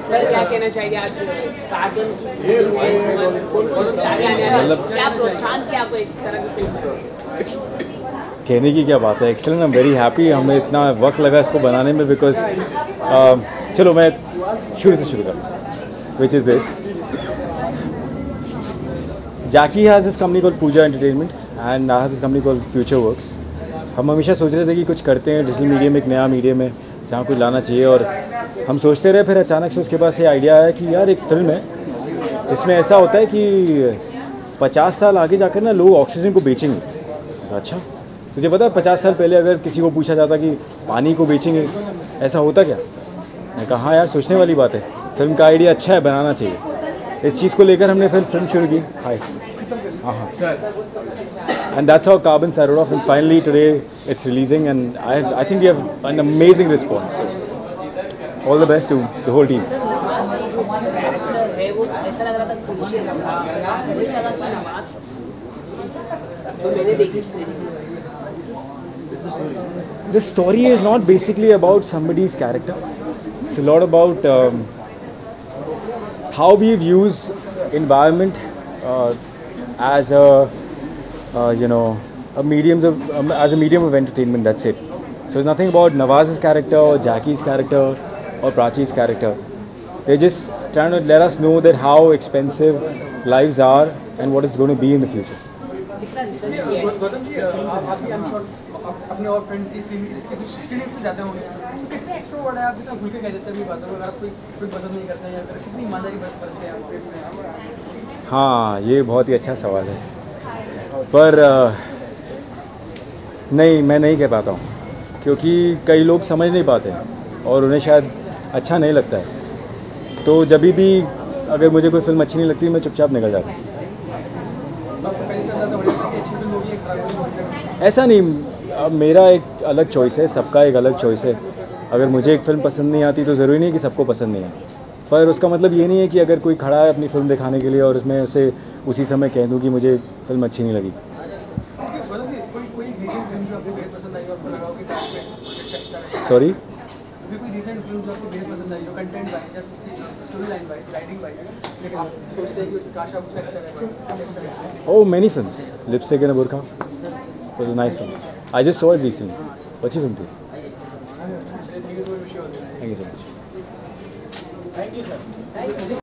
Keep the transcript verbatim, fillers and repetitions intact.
Sir क्या कहना चाहिए आज कार्टून मतलब क्या प्रोत्साहन किया आपको इस तरह की फिल्म? कहने की क्या बात है, excellent, I am very happy. हमें इतना वक्त लगा इसको बनाने में बिकॉज uh, चलो मैं शुरू से शुरू करूँ, which is this. Jackie has this company called Pooja entertainment and I have this company called future works. हम हमेशा सोच रहे थे कि कुछ करते हैं डिजिटल मीडिया में, एक नया मीडियम है जहाँ कुछ लाना चाहिए, और हम सोचते रहे। फिर अचानक से उसके पास ये आइडिया आया कि यार एक फ़िल्म है जिसमें ऐसा होता है कि पचास साल आगे जाकर ना लोग ऑक्सीजन को बेचेंगे। अच्छा, तुझे पता है पचास साल पहले अगर किसी को पूछा जाता कि पानी को बेचेंगे, ऐसा होता क्या? मैं कहा हाँ यार, सोचने वाली बात है, फिल्म का आइडिया अच्छा है, बनाना चाहिए। इस चीज़ को लेकर हमने फिर फिल्म शुरू की। हाय हाँ हाँ and that's how Carbon started off, and finally today it's releasing, and I I think we have an amazing response. So all the best to the whole team. The story is not basically about somebody's character. It's a lot about um, how we've used environment uh, as a uh, you know a medium of um, as a medium of entertainment. That's it. So it's nothing about Nawaz's character or Jackie's character or Prachi's character. They're just trying to let us know that how expensive lives are and what it's going to be in the future. Gautam ji, आप भी I am sure अपने और friends की screenings पे जाते होंगे, कितने extrovert है आप, कितना खुल के कह देते हैं भी बातों को, अगर आप कोई कोई पसंद नहीं करते हैं या फिर कितनी ईमानदारी बरतते हैं आप? हाँ, ये बहुत ही अच्छा सवाल है, पर नहीं, मैं नहीं कह पाता हूँ, क्योंकि कई लोग समझ नहीं पाते हैं और उन्हें शायद अच्छा नहीं लगता है। तो जब भी अगर मुझे कोई फिल्म अच्छी नहीं लगती, मैं चुपचाप निकल जाता हूँ। ऐसा नहीं, अब मेरा एक अलग चॉइस है, सबका एक अलग चॉइस है। अगर मुझे एक फ़िल्म पसंद नहीं आती तो ज़रूरी नहीं कि सबको पसंद नहीं आए, पर उसका मतलब ये नहीं है कि अगर कोई खड़ा है अपनी फ़िल्म दिखाने के लिए और उसमें उसे उसी समय कह दूं कि मुझे फ़िल्म अच्छी नहीं लगी। Sorry, oh, many films. Lipstick and a Burqa. It was a nice film. I just saw it recently. What's your film too? Thank you so much. Thank you, sir. Thank you.